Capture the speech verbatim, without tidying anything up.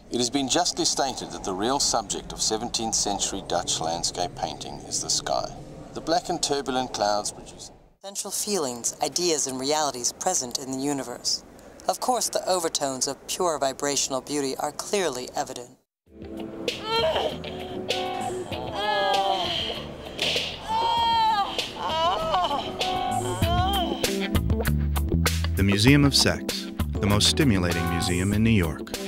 It has been justly stated that the real subject of seventeenth century Dutch landscape painting is the sky. The black and turbulent clouds produce essential feelings, ideas, and realities present in the universe. Of course, the overtones of pure vibrational beauty are clearly evident. The Museum of Sex, the most stimulating museum in New York.